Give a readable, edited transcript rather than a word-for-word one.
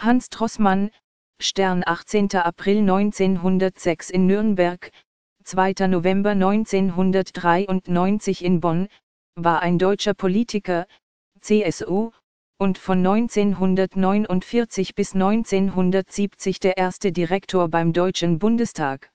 Hans Trossmann, Stern 18. April 1906 in Nürnberg, 2. November 1993 in Bonn, war ein deutscher Politiker, CSU, und von 1949 bis 1970 der erste Direktor beim Deutschen Bundestag.